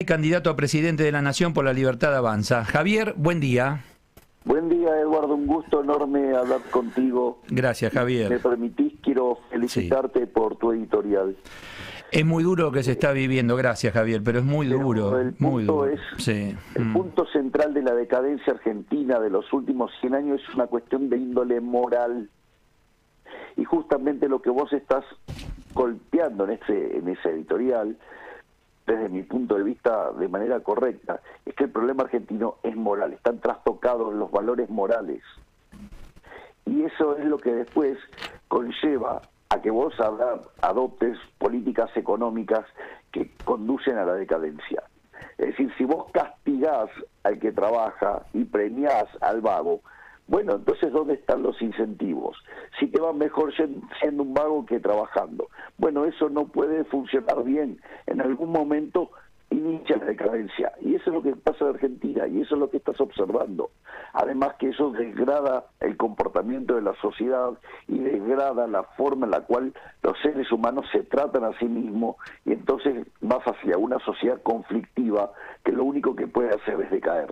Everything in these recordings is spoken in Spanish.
candidato a presidente de la Nación por la Libertad Avanza. Javier, buen día. Buen día, Eduardo, un gusto enorme hablar contigo. Gracias, Javier. Me permitís, quiero felicitarte por tu editorial. Es muy duro lo que se está viviendo, gracias, Javier, pero es muy duro. El punto es, sí. El punto central de la decadencia argentina de los últimos 100 años es una cuestión de índole moral. Y justamente lo que vos estás golpeando en ese editorial, desde mi punto de vista de manera correcta, es que el problema argentino es moral, están trastocados los valores morales. Y eso es lo que después conlleva a que vos adoptes políticas económicas que conducen a la decadencia. Es decir, si vos castigás al que trabaja y premiás al vago, bueno, entonces ¿dónde están los incentivos? Si te va mejor siendo un vago que trabajando. Bueno, eso no puede funcionar bien. En algún momento inicia la decadencia. Y eso es lo que pasa en Argentina, y eso es lo que estás observando. Además que eso degrada el comportamiento de la sociedad y degrada la forma en la cual los seres humanos se tratan a sí mismos, y entonces vas hacia una sociedad conflictiva que lo único que puede hacer es decaer.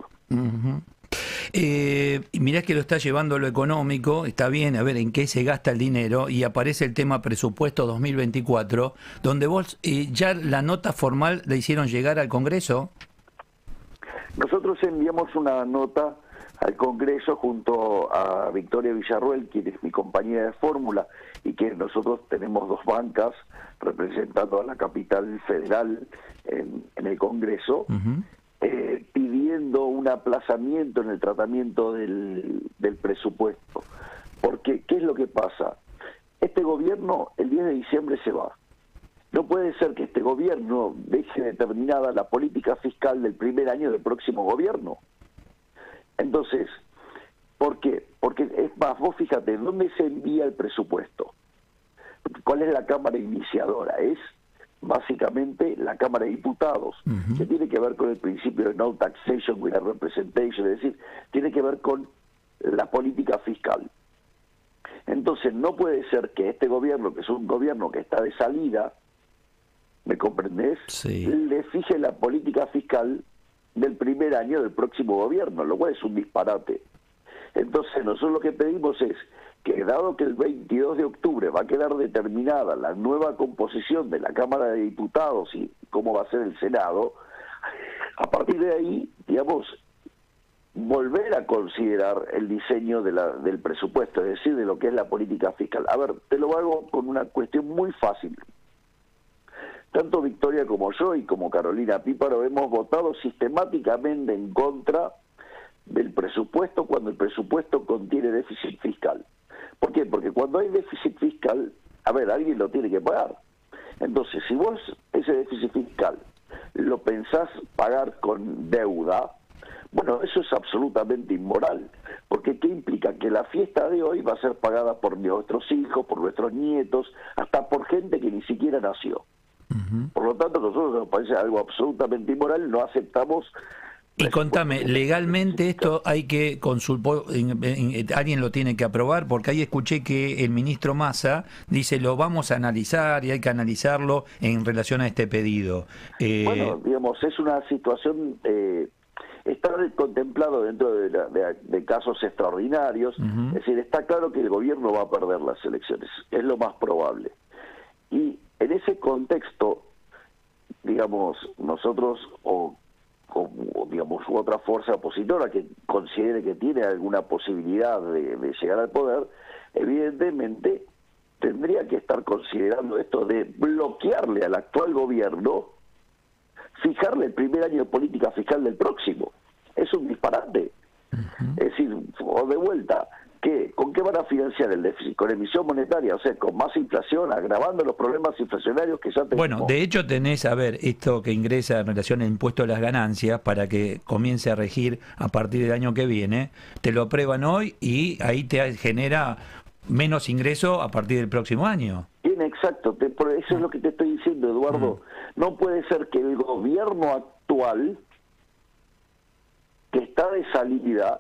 Mirá que lo está llevando lo económico, está bien, a ver en qué se gasta el dinero, y aparece el tema presupuesto 2024, donde vos ya la nota formal la hicieron llegar al Congreso. Nosotros enviamos una nota al Congreso junto a Victoria Villarruel, quien es mi compañera de fórmula, y que nosotros tenemos dos bancas representando a la capital federal en el Congreso. Pidiendo un aplazamiento en el tratamiento del presupuesto. Porque, ¿qué es lo que pasa? Este gobierno el 10 de diciembre se va. No puede ser que este gobierno deje determinada la política fiscal del primer año del próximo gobierno. Entonces, ¿por qué? Porque es más, vos fíjate, ¿dónde se envía el presupuesto? ¿Cuál es la cámara iniciadora? Es básicamente la Cámara de Diputados, que tiene que ver con el principio de no taxation without representation, es decir, tiene que ver con la política fiscal. Entonces no puede ser que este gobierno, que es un gobierno que está de salida, ¿me comprendés? Sí. Le fije la política fiscal del primer año del próximo gobierno, lo cual es un disparate. Entonces nosotros lo que pedimos es que, dado que el 22 de octubre va a quedar determinada la nueva composición de la Cámara de Diputados y cómo va a ser el Senado, a partir de ahí, digamos, volver a considerar el diseño del presupuesto, es decir, de lo que es la política fiscal. A ver, te lo hago con una cuestión muy fácil. Tanto Victoria como yo y como Carolina Píparo hemos votado sistemáticamente en contra del presupuesto cuando el presupuesto contiene déficit fiscal. ¿Por qué? Porque cuando hay déficit fiscal, a ver, alguien lo tiene que pagar. Entonces, si vos ese déficit fiscal lo pensás pagar con deuda, bueno, eso es absolutamente inmoral. Porque ¿qué implica? Que la fiesta de hoy va a ser pagada por nuestros hijos, por nuestros nietos, hasta por gente que ni siquiera nació. Por lo tanto, a nosotros nos parece algo absolutamente inmoral, no aceptamos. Y contame, legalmente esto hay que consultar, alguien lo tiene que aprobar, porque ahí escuché que el ministro Massa dice lo vamos a analizar y hay que analizarlo en relación a este pedido. Bueno, digamos, es una situación, está contemplado dentro de casos extraordinarios, es decir, está claro que el gobierno va a perder las elecciones, es lo más probable. Y en ese contexto, digamos, nosotros o digamos otra fuerza opositora que considere que tiene alguna posibilidad de llegar al poder, evidentemente tendría que estar considerando esto de bloquearle al actual gobierno, fijarle el primer año de política fiscal del próximo. Es un disparate. Es decir, o de vuelta, ¿con qué van a financiar el déficit? ¿Con emisión monetaria? O sea, con más inflación, agravando los problemas inflacionarios que ya tenemos. Bueno, de hecho tenés, a ver, esto que ingresa en relación al impuesto a las ganancias para que comience a regir a partir del año que viene, te lo aprueban hoy y ahí te genera menos ingreso a partir del próximo año. Bien, exacto, por eso es lo que te estoy diciendo, Eduardo. No puede ser que el gobierno actual, que está de salida,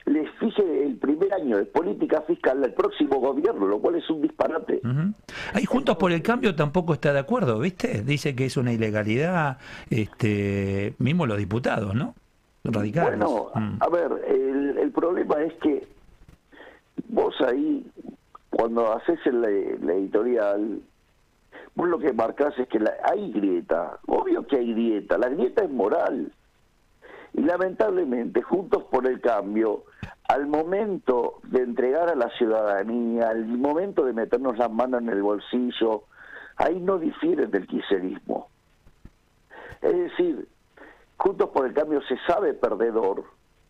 les fije el primer año de política fiscal al próximo gobierno, lo cual es un disparate. Ahí Juntos por el Cambio tampoco está de acuerdo, ¿viste? Dice que es una ilegalidad, mismo los diputados, ¿no? Radicales. Bueno, a ver, el problema es que vos ahí, cuando haces la editorial, vos lo que marcás es que hay grieta, obvio que hay grieta, la grieta es moral. Y lamentablemente, Juntos por el Cambio, al momento de entregar a la ciudadanía, al momento de meternos las manos en el bolsillo, ahí no difieren del kirchnerismo. Es decir, Juntos por el Cambio se sabe perdedor,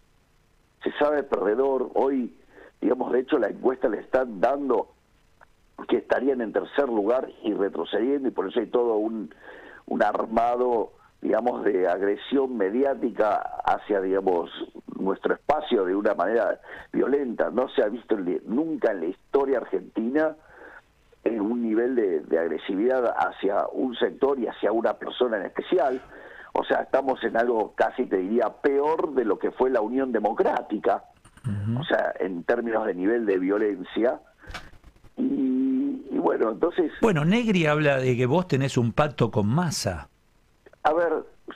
hoy, digamos, de hecho la encuesta le están dando que estarían en tercer lugar y retrocediendo, y por eso hay todo un armado, digamos, de agresión mediática hacia, digamos, nuestro espacio de una manera violenta. No se ha visto nunca en la historia argentina un nivel de agresividad hacia un sector y hacia una persona en especial. O sea, estamos en algo casi, te diría, peor de lo que fue la Unión Democrática, o sea, en términos de nivel de violencia. Y bueno, entonces... Bueno, Negri habla de que vos tenés un pacto con Massa. A ver,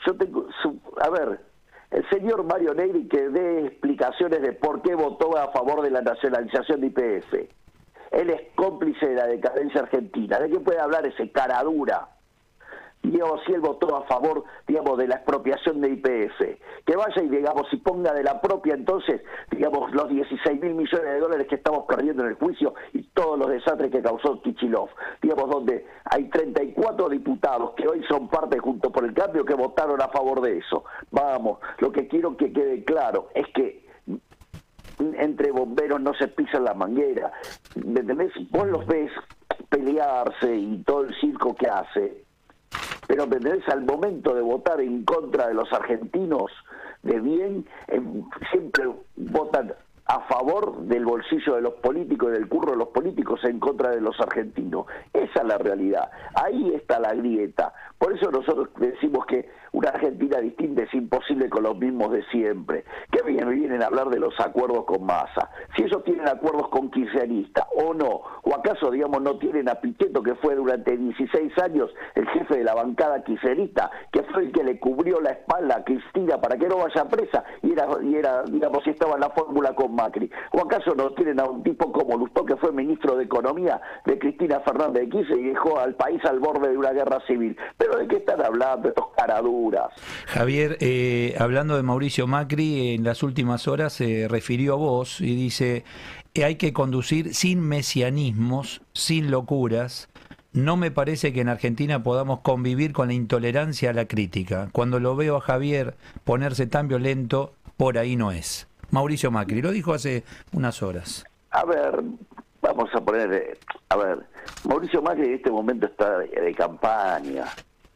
el señor Mario Negri que dé explicaciones de por qué votó a favor de la nacionalización de YPF. Él es cómplice de la decadencia argentina. ¿De qué puede hablar ese caradura? Digamos, si él votó a favor, digamos, de la expropiación de YPF, que vaya y, digamos, y ponga de la propia, entonces, digamos, los 16.000 millones de dólares que estamos perdiendo en el juicio y todos los desastres que causó Kicillof, digamos, donde hay 34 diputados que hoy son parte Junto por el Cambio que votaron a favor de eso. Vamos, lo que quiero que quede claro es que entre bomberos no se pisan la manguera, ¿me entendés? Vos los ves pelearse y todo el circo que hace, pero ¿me entendés? Al momento de votar en contra de los argentinos de bien, siempre votan a favor del bolsillo de los políticos y del curro de los políticos en contra de los argentinos. Esa es la realidad. Ahí está la grieta. Por eso nosotros decimos que una Argentina distinta es imposible con los mismos de siempre. ¿Qué vienen a hablar de los acuerdos con Massa? Si ellos tienen acuerdos con kirchneristas o no, o acaso, digamos, no tienen a Pichetto, que fue durante 16 años el jefe de la bancada kirchnerista, que fue el que le cubrió la espalda a Cristina para que no vaya presa, y era digamos, si estaba en la fórmula con Macri. ¿O acaso no tienen a un tipo como Lustó, que fue ministro de Economía de Cristina Fernández de Kirchner y dejó al país al borde de una guerra civil? ¿Pero de qué están hablando estos caraduras? Javier, hablando de Mauricio Macri, en las últimas horas se refirió a vos y dice: hay que conducir sin mesianismos, sin locuras. No me parece que en Argentina podamos convivir con la intolerancia a la crítica. Cuando lo veo a Javier ponerse tan violento, por ahí no es. Mauricio Macri, lo dijo hace unas horas. A ver, vamos a poner... A ver, Mauricio Macri en este momento está de campaña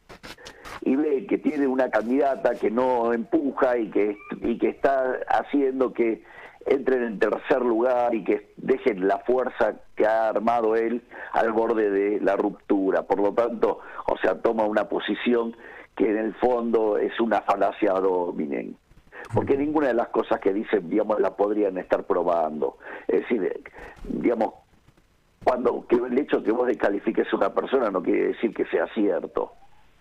y ve que tiene una candidata que no empuja y que está haciendo que entren en tercer lugar y que dejen la fuerza que ha armado él al borde de la ruptura. Por lo tanto, o sea, toma una posición que en el fondo es una falacia ad hominem, porque ninguna de las cosas que dicen, digamos, la podrían estar probando. Es decir, digamos, que el hecho de que vos descalifiques a una persona no quiere decir que sea cierto.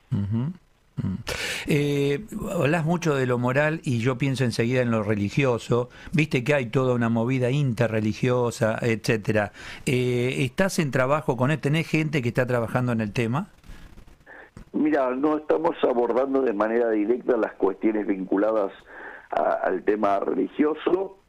Hablas mucho de lo moral y yo pienso enseguida en lo religioso. Viste que hay toda una movida interreligiosa, etcétera. ¿Estás en trabajo con él? ¿Tenés gente que está trabajando en el tema? Mira, no estamos abordando de manera directa las cuestiones vinculadas al tema religioso,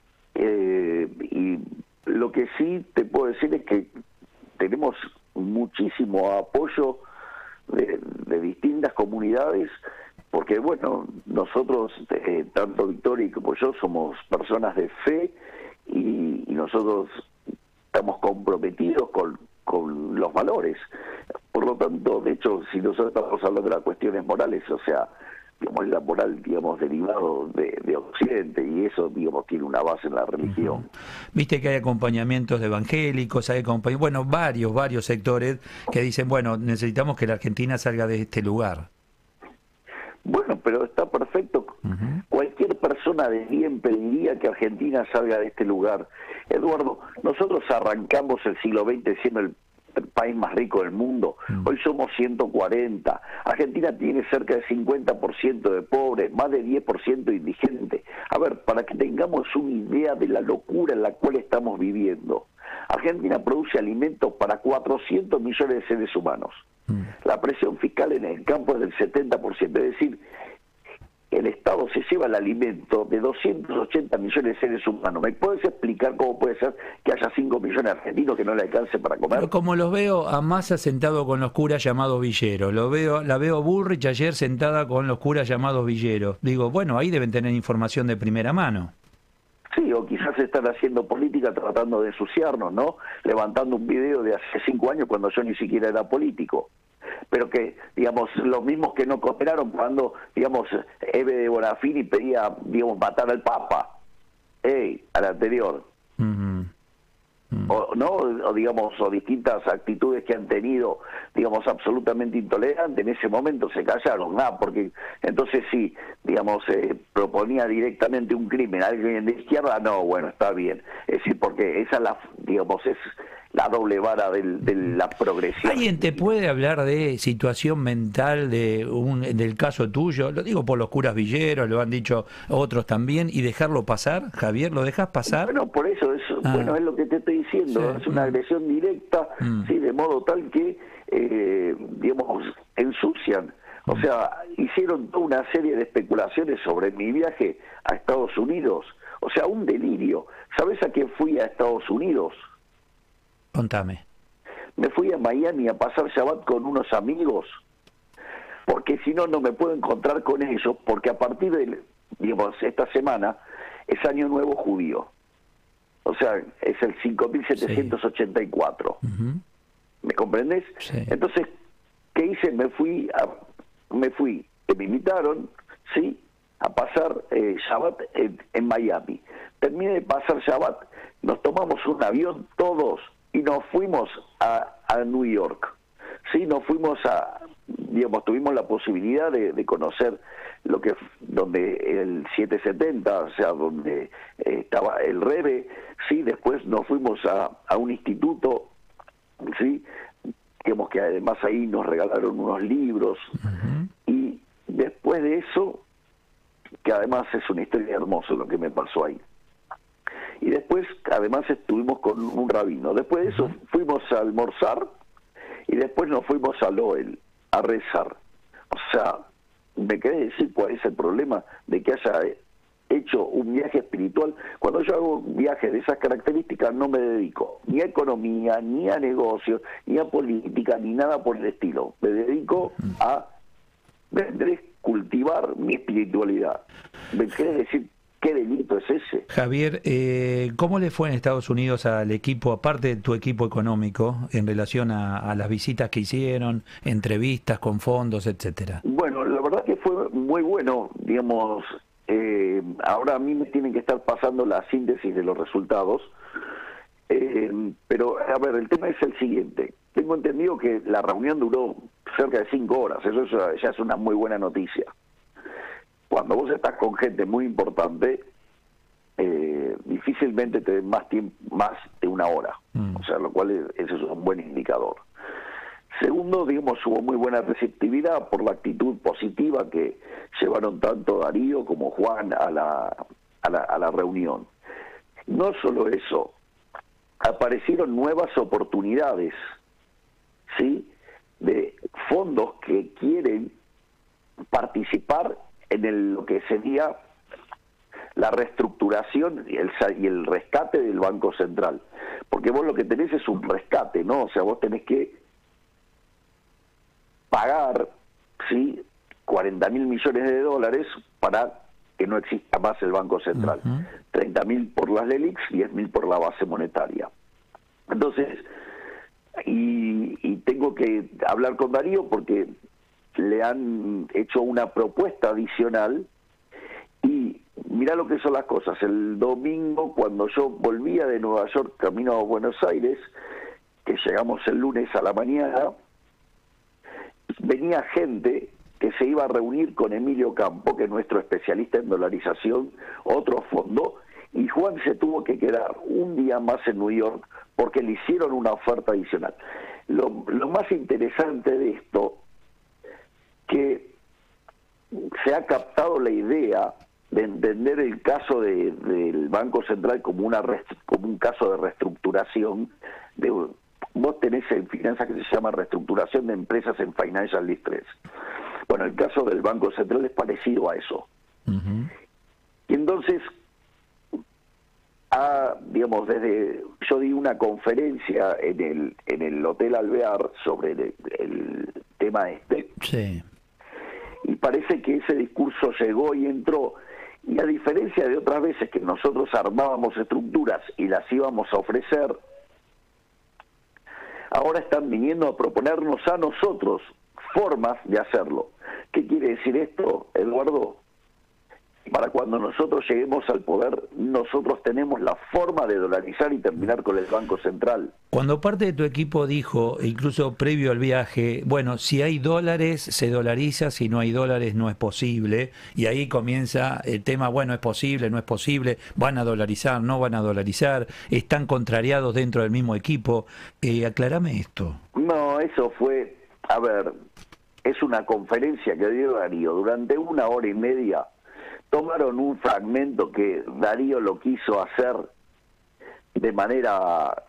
y lo que sí te puedo decir es que tenemos muchísimo apoyo de distintas comunidades, porque bueno, nosotros, tanto Victoria como yo, somos personas de fe y nosotros estamos comprometidos con los valores. Por lo tanto, de hecho, si nosotros estamos hablando de las cuestiones morales, o sea, digamos, la moral, digamos, derivado de Occidente, y eso, digamos, tiene una base en la religión. Viste que hay acompañamientos de evangélicos, hay bueno, varios sectores que dicen, bueno, necesitamos que la Argentina salga de este lugar. Bueno, pero está perfecto. Cualquier persona persona de bien pediría que Argentina salga de este lugar. Eduardo, nosotros arrancamos el siglo XX siendo el país más rico del mundo. Hoy somos 140. Argentina tiene cerca del 50% de pobres, más de 10% indigentes. A ver, para que tengamos una idea de la locura en la cual estamos viviendo. Argentina produce alimentos para 400 millones de seres humanos. La presión fiscal en el campo es del 70%, es decir, el Estado se lleva el alimento de 280 millones de seres humanos. ¿Me puedes explicar cómo puede ser que haya 5 millones de argentinos que no le alcance para comer? Pero como los veo a Massa sentado con los curas llamados villeros, la veo a Bullrich ayer sentada con los curas llamados villeros. Digo, bueno, ahí deben tener información de primera mano. Sí, o quizás están haciendo política tratando de ensuciarnos, ¿no? Levantando un video de hace 5 años cuando yo ni siquiera era político. Pero que, digamos, los mismos que no cooperaron cuando, digamos, Eve de Bonafini pedía, digamos, matar al Papa, al anterior. O, ¿no? O, digamos, o distintas actitudes que han tenido, digamos, absolutamente intolerantes, en ese momento se callaron, porque entonces sí, digamos, proponía directamente un crimen a alguien de izquierda, no, bueno, está bien. Es decir, porque esa, digamos, es la doble vara de la progresión. ¿Alguien te puede hablar de situación mental del caso tuyo? Lo digo por los curas villeros, lo han dicho otros también, y dejarlo pasar, Javier, ¿lo dejas pasar? Bueno, por eso, bueno, es lo que te estoy diciendo, sí. Es una agresión directa, sí, de modo tal que, digamos, ensucian. O sea, hicieron toda una serie de especulaciones sobre mi viaje a Estados Unidos. O sea, un delirio. ¿Sabes a qué fui a Estados Unidos? Contame. Me fui a Miami a pasar Shabbat con unos amigos, porque si no, no me puedo encontrar con ellos, porque a partir de, digamos, esta semana es Año Nuevo Judío. O sea, es el 5784. Sí. ¿Me comprendes? Sí. Entonces, ¿qué hice? Me invitaron, ¿sí?, a pasar Shabbat en Miami. Terminé de pasar Shabbat, nos tomamos un avión todos y nos fuimos a New York. Sí, nos fuimos digamos, tuvimos la posibilidad de conocer donde el 770, o sea, donde estaba el Rebbe, sí, después nos fuimos a un instituto, sí, digamos que además ahí nos regalaron unos libros, y después de eso, que además es una historia hermosa lo que me pasó ahí. Y después, además, estuvimos con un rabino. Después de eso, fuimos a almorzar y después nos fuimos al Ohel a rezar. O sea, ¿me querés decir cuál es el problema de que haya hecho un viaje espiritual? Cuando yo hago viajes de esas características, no me dedico ni a economía, ni a negocios, ni a política, ni nada por el estilo. Me dedico a cultivar mi espiritualidad. ¿Me querés decir qué delito es ese? Javier, ¿cómo le fue en Estados Unidos al equipo, aparte de tu equipo económico, en relación a las visitas que hicieron, entrevistas con fondos, etcétera? Bueno, la verdad que fue muy bueno, digamos. Ahora a mí me tienen que estar pasando la síntesis de los resultados, pero a ver, el tema es el siguiente. Tengo entendido que la reunión duró cerca de 5 horas, eso ya es una muy buena noticia. Cuando vos estás con gente muy importante, difícilmente te den más de 1 hora, o sea, lo cual eso es un buen indicador. Segundo, digamos, hubo muy buena receptividad por la actitud positiva que llevaron tanto Darío como Juan a la reunión. No solo eso, aparecieron nuevas oportunidades, ¿sí?, de fondos que quieren participar en lo que sería la reestructuración y el rescate del Banco Central. Porque vos lo que tenés es un rescate, ¿no? O sea, vos tenés que pagar, ¿sí?, 40.000 millones de dólares para que no exista más el Banco Central. 30.000 por las LELIQs, 10.000 por la base monetaria. Entonces, y tengo que hablar con Darío porque le han hecho una propuesta adicional, y mirá lo que son las cosas. El domingo, cuando yo volvía de Nueva York camino a Buenos Aires, que llegamos el lunes a la mañana, venía gente que se iba a reunir con Emilio Campo, que es nuestro especialista en dolarización, otro fondo, y Juan se tuvo que quedar un día más en New York porque le hicieron una oferta adicional. Lo más interesante de esto, que se ha captado la idea de entender el caso del Banco Central como un caso de reestructuración. Vos tenés en finanzas que se llama reestructuración de empresas en financial distress. Bueno, el caso del Banco Central es parecido a eso. Uh-huh. Y entonces, digamos, yo di una conferencia en el Hotel Alvear sobre el tema este. Sí. Y parece que ese discurso llegó y entró. Y a diferencia de otras veces que nosotros armábamos estructuras y las íbamos a ofrecer, ahora están viniendo a proponernos a nosotros formas de hacerlo. ¿Qué quiere decir esto, Eduardo? Para cuando nosotros lleguemos al poder, nosotros tenemos la forma de dolarizar y terminar con el Banco Central. Cuando parte de tu equipo dijo, incluso previo al viaje, bueno, si hay dólares se dolariza, si no hay dólares no es posible, y ahí comienza el tema, bueno, es posible, no es posible, van a dolarizar, no van a dolarizar, están contrariados dentro del mismo equipo. Aclárame esto. No, eso fue, a ver, es una conferencia que dio Darío durante 1 hora y media. Tomaron un fragmento que Darío lo quiso hacer de manera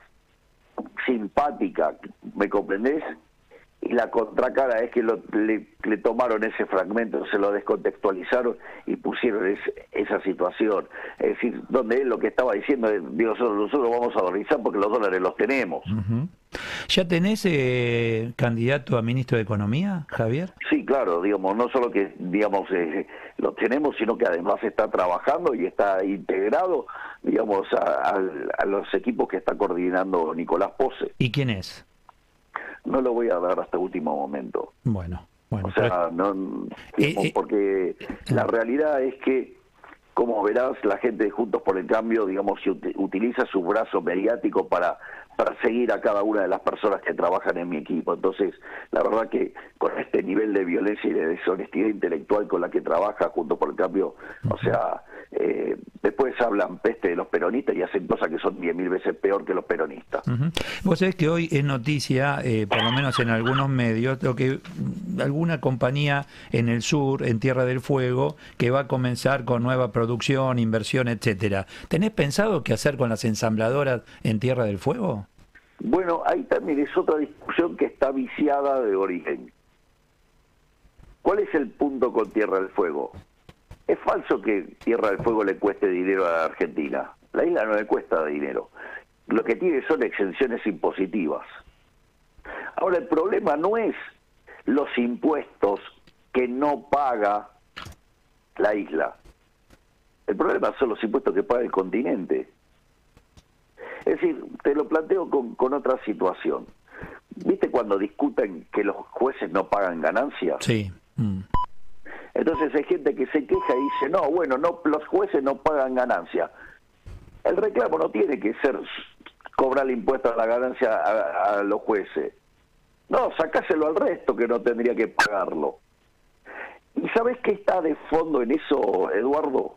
simpática, ¿me comprendés? Y la contracara es que le tomaron ese fragmento, se lo descontextualizaron y pusieron esa situación. Es decir, donde él lo que estaba diciendo es, digo, nosotros vamos a dolarizar porque los dólares los tenemos. Uh-huh. ¿Ya tenés candidato a ministro de Economía, Javier? Sí, claro, digamos, no solo que, digamos, lo tenemos, sino que además está trabajando y está integrado, digamos, a los equipos que está coordinando Nicolás Pose. ¿Y quién es? No lo voy a dar hasta último momento. Bueno. O sea, no, digamos, porque la realidad es que, como verás, la gente de Juntos por el Cambio, digamos, utiliza su brazo mediático para seguir a cada una de las personas que trabajan en mi equipo. Entonces, la verdad que con este nivel de violencia y de deshonestidad intelectual con la que trabaja Juntos por el Cambio, o sea, después hablan peste de los peronistas y hacen cosas que son 10.000 veces peor que los peronistas. Uh-huh. Vos sabés que hoy es noticia, por lo menos en algunos medios, lo que alguna compañía en el sur, en Tierra del Fuego, que va a comenzar con nueva producción, inversión, etcétera. ¿Tenés pensado qué hacer con las ensambladoras en Tierra del Fuego? Bueno, ahí también es otra discusión que está viciada de origen. ¿Cuál es el punto con Tierra del Fuego? Es falso que Tierra del Fuego le cueste dinero a la Argentina. La isla no le cuesta dinero. Lo que tiene son exenciones impositivas. Ahora, el problema no es los impuestos que no paga la isla. El problema son los impuestos que paga el continente. Es decir, te lo planteo con otra situación. ¿Viste cuando discuten que los jueces no pagan ganancias? Sí. Entonces hay gente que se queja y dice, no, bueno, no, los jueces no pagan ganancia. El reclamo no tiene que ser cobrar el impuesto a la ganancia a los jueces. No, sacáselo al resto que no tendría que pagarlo. ¿Y sabés qué está de fondo en eso, Eduardo?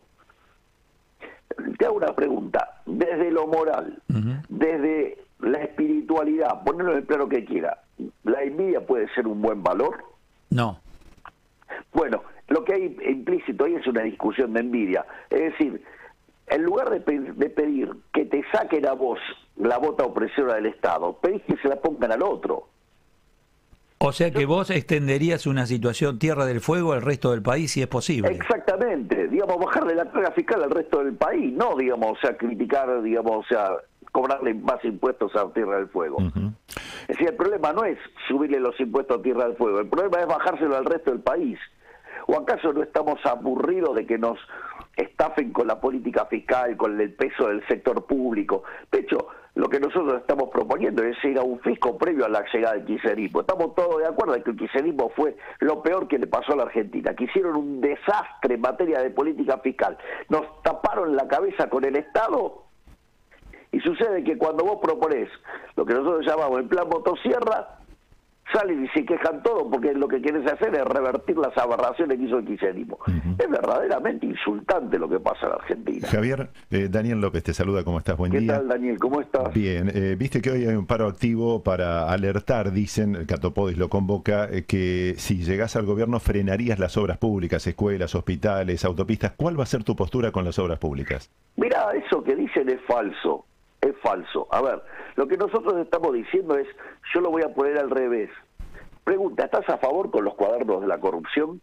Te hago una pregunta. Desde lo moral, desde la espiritualidad, ponelo en el plano que quiera, ¿la envidia puede ser un buen valor? No. Bueno, lo que hay implícito ahí es una discusión de envidia. Es decir, en lugar de pedir que te saquen a vos la bota opresora del Estado, pedís que se la pongan al otro. O sea que vos extenderías una situación Tierra del Fuego al resto del país si es posible. Exactamente, digamos, bajarle la carga fiscal al resto del país, no, digamos, o sea, criticar, digamos, o sea, cobrarle más impuestos a Tierra del Fuego. Uh-huh. Es decir, el problema no es subirle los impuestos a Tierra del Fuego, el problema es bajárselo al resto del país. ¿O acaso no estamos aburridos de que nos estafen con la política fiscal, con el peso del sector público? De hecho, lo que nosotros estamos proponiendo es ir a un fisco previo a la llegada del kirchnerismo. Estamos todos de acuerdo en que el kirchnerismo fue lo peor que le pasó a la Argentina, que hicieron un desastre en materia de política fiscal. Nos taparon la cabeza con el Estado y sucede que cuando vos proponés lo que nosotros llamamos el plan motosierra, salen y se quejan todo porque lo que quieren hacer es revertir las aberraciones que hizo el kirchnerismo. Es verdaderamente insultante lo que pasa en Argentina. Javier, Daniel López te saluda, ¿cómo estás? Buen día. ¿Qué tal, Daniel? ¿Cómo estás? Bien, viste que hoy hay un paro activo para alertar, dicen, el Catopodis lo convoca, que si llegás al gobierno frenarías las obras públicas, escuelas, hospitales, autopistas. ¿Cuál va a ser tu postura con las obras públicas? Mirá, eso que dicen es falso. Es falso. A ver, lo que nosotros estamos diciendo es, yo lo voy a poner al revés. Pregunta, ¿estás a favor con los cuadernos de la corrupción?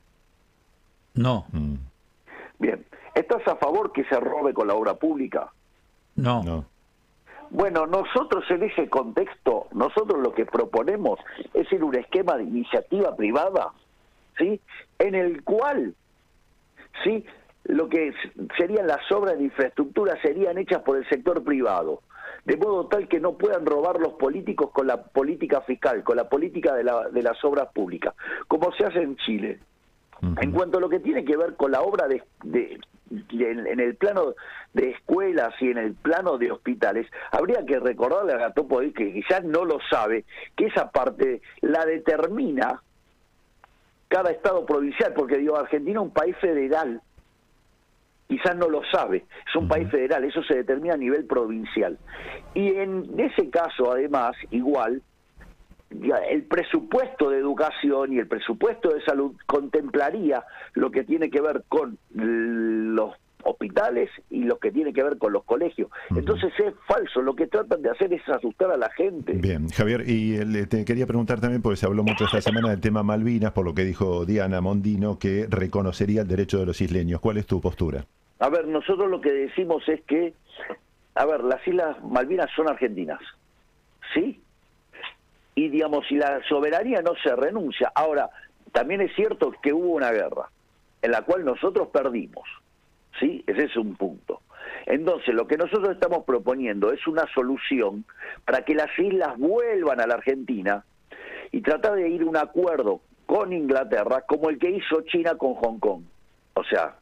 No. Bien. ¿Estás a favor que se robe con la obra pública? No. No. Bueno, nosotros en ese contexto, nosotros lo que proponemos es ir un esquema de iniciativa privada, ¿sí? En el cual, ¿sí?, lo que serían las obras de infraestructura serían hechas por el sector privado, de modo tal que no puedan robar los políticos con la política fiscal, con la política de las obras públicas, como se hace en Chile. En cuanto a lo que tiene que ver con la obra en el plano de escuelas y en el plano de hospitales, habría que recordarle a Catopodis, que quizás no lo sabe, que esa parte la determina cada estado provincial, porque digo, Argentina es un país federal. Quizás no lo sabe, es un país federal, eso se determina a nivel provincial. Y en ese caso, además, igual, el presupuesto de educación y el presupuesto de salud contemplaría lo que tiene que ver con los hospitales y lo que tiene que ver con los colegios. Entonces es falso, lo que tratan de hacer es asustar a la gente. Bien, Javier, y te quería preguntar también, porque se habló mucho esta semana del tema Malvinas, por lo que dijo Diana Mondino, que reconocería el derecho de los isleños. ¿Cuál es tu postura? A ver, nosotros lo que decimos es que, a ver, las Islas Malvinas son argentinas, ¿sí? Y digamos, si la soberanía no se renuncia. Ahora, también es cierto que hubo una guerra, en la cual nosotros perdimos, ¿sí? Ese es un punto. Entonces, lo que nosotros estamos proponiendo es una solución para que las islas vuelvan a la Argentina y tratar de ir a un acuerdo con Inglaterra como el que hizo China con Hong Kong. O sea,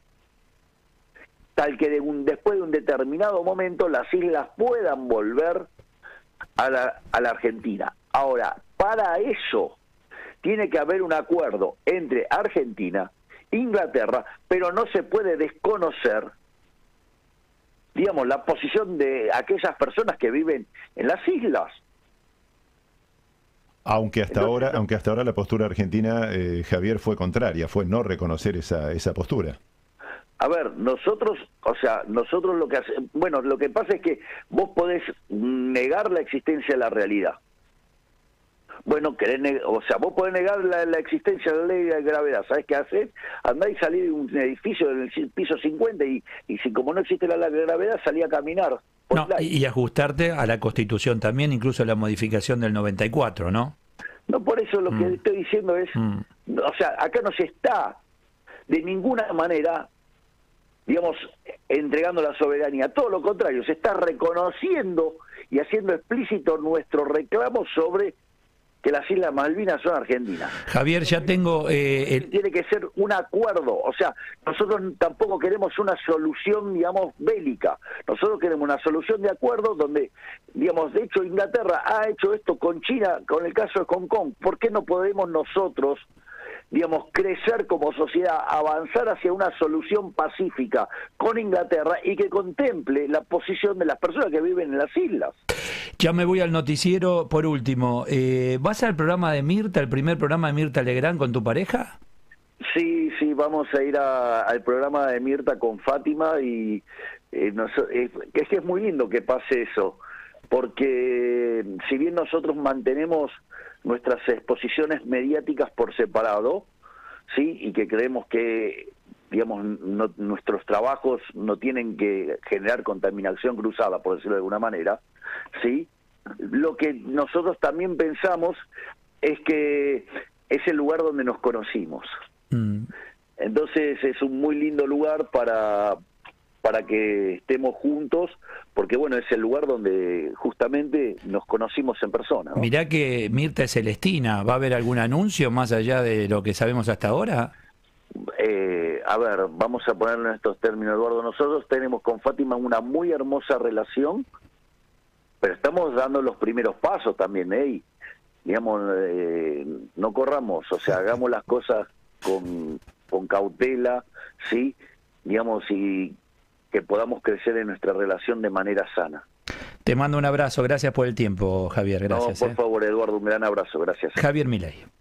tal que después de un determinado momento las islas puedan volver a la Argentina. Ahora, para eso tiene que haber un acuerdo entre Argentina, Inglaterra, pero no se puede desconocer, digamos, la posición de aquellas personas que viven en las islas. Aunque hasta ahora la postura argentina, Javier, fue contraria, fue no reconocer esa postura. A ver, nosotros lo que hacemos, bueno, lo que pasa es que vos podés negar la existencia de la realidad. Bueno, vos podés negar la existencia de la ley de gravedad. ¿Sabés qué hacer? Andá y salí de un edificio en el piso 50 y si como no existe la ley de gravedad, salí a caminar. No, y ajustarte a la Constitución también, incluso la modificación del 94, ¿no? No, por eso lo que estoy diciendo es, o sea, acá no se está de ninguna manera, digamos, entregando la soberanía. Todo lo contrario, se está reconociendo y haciendo explícito nuestro reclamo sobre que las Islas Malvinas son argentinas. Javier, ya tengo... Tiene que ser un acuerdo, o sea, nosotros tampoco queremos una solución, digamos, bélica. Nosotros queremos una solución de acuerdo donde, digamos, de hecho Inglaterra ha hecho esto con China, con el caso de Hong Kong. ¿Por qué no podemos nosotros, digamos, crecer como sociedad, avanzar hacia una solución pacífica con Inglaterra y que contemple la posición de las personas que viven en las islas? Ya me voy al noticiero. Por último, ¿vas al programa de Mirta, el primer programa de Mirta Legrand con tu pareja? Sí, vamos a ir al programa de Mirta con Fátima y es que es muy lindo que pase eso, porque si bien nosotros mantenemos nuestras exposiciones mediáticas por separado, sí, y que creemos que, digamos, nuestros trabajos no tienen que generar contaminación cruzada, por decirlo de alguna manera, sí, lo que nosotros también pensamos es que es el lugar donde nos conocimos. Entonces es un muy lindo lugar para que estemos juntos, porque bueno, es el lugar donde justamente nos conocimos en persona, ¿no? Mirá que Mirta es celestina, ¿va a haber algún anuncio más allá de lo que sabemos hasta ahora? A ver, vamos a ponerlo en estos términos, Eduardo. Nosotros tenemos con Fátima una muy hermosa relación, pero estamos dando los primeros pasos también, digamos, no corramos, o sea, hagamos las cosas con cautela, ¿sí? Digamos, y que podamos crecer en nuestra relación de manera sana. Te mando un abrazo, gracias por el tiempo, Javier, gracias. No, por favor, Eduardo, un gran abrazo, gracias. Javier Milei.